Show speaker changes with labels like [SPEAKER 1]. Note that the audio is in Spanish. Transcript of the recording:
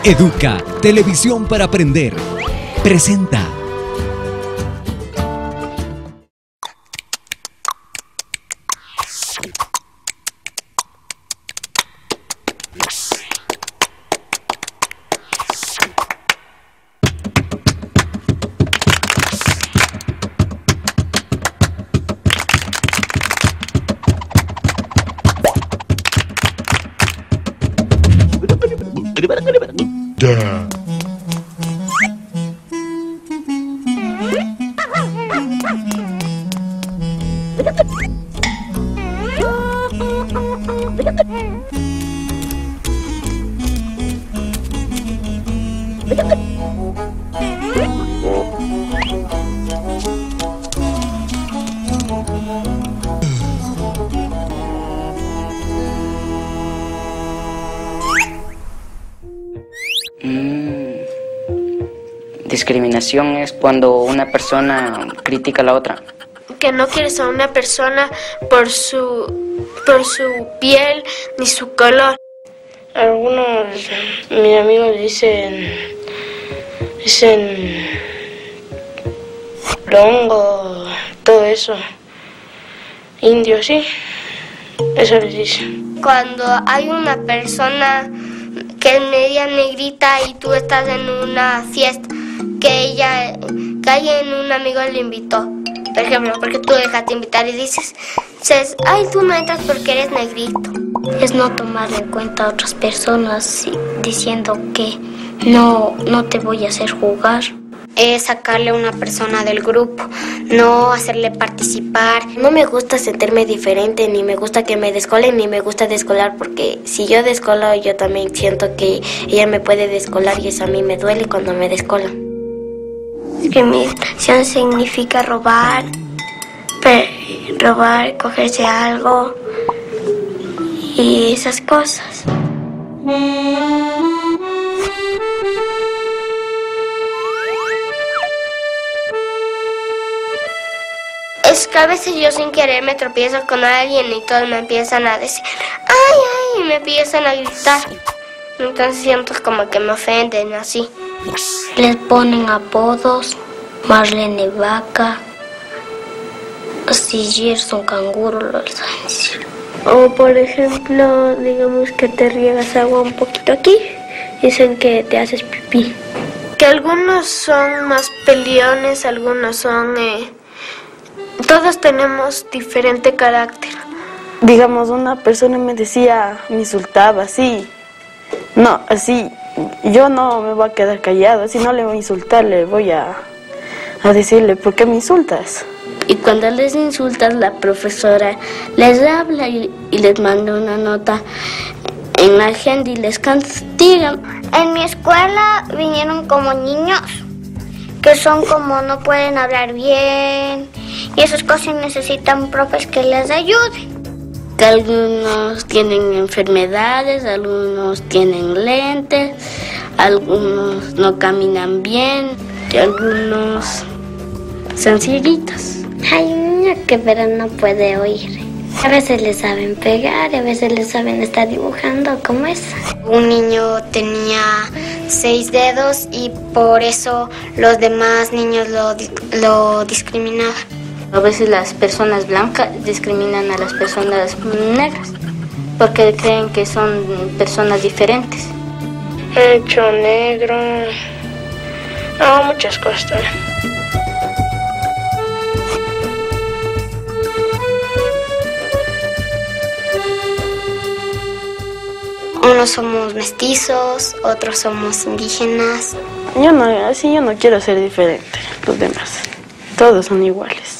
[SPEAKER 1] Educa, televisión para aprender. Presenta.
[SPEAKER 2] Discriminación es cuando una persona critica a la otra.
[SPEAKER 3] Que no quieres a una persona por su piel ni su color.
[SPEAKER 4] Algunos mis amigos dicen longo, todo eso. Indio, sí, eso les dicen.
[SPEAKER 3] Cuando hay una persona que es media negrita y tú estás en una fiesta que alguien, un amigo le invitó, por ejemplo, porque tú dejaste invitar y dices, ay, tú no entras porque eres negrito. Es no tomar en cuenta a otras personas diciendo que no te voy a hacer jugar. Es sacarle a una persona del grupo, no hacerle participar. No me gusta sentirme diferente, ni me gusta que me descolen, ni me gusta descolar, porque si yo descolo, yo también siento que ella me puede descolar y eso a mí me duele cuando me descolan. Discriminación significa robar, cogerse algo y esas cosas. Es que a veces yo sin querer me tropiezo con alguien y todos me empiezan a decir ¡ay, ay! Y me empiezan a gritar. Entonces siento como que me ofenden así. Les ponen apodos, Marlene Vaca, si Gerson Canguro, lo saben decir. O por ejemplo, digamos que te riegas agua un poquito aquí, dicen que te haces pipí. Que algunos son más peleones, algunos son... Todos tenemos diferente carácter.
[SPEAKER 4] Digamos, una persona me decía, me insultaba así. No, así, yo no me voy a quedar callado, si no le voy a insultar, le voy a decirle, ¿por qué me insultas?
[SPEAKER 3] Y cuando les insultas, la profesora les habla y les manda una nota en la agenda y les castigan. En mi escuela vinieron como niños que son como no pueden hablar bien y esas cosas necesitan profes que les ayuden. Que algunos tienen enfermedades, algunos tienen lentes, algunos no caminan bien y algunos son cieguitos. Hay un niño que pero no puede oír. A veces le saben pegar, a veces le saben estar dibujando como es. Un niño tenía 6 dedos y por eso los demás niños lo discriminaban. A veces las personas blancas discriminan a las personas negras porque creen que son personas diferentes.
[SPEAKER 4] Hecho negro, no, muchas cosas también.
[SPEAKER 3] Unos somos mestizos, otros somos indígenas.
[SPEAKER 4] Yo no quiero ser diferente, los demás. Todos son iguales.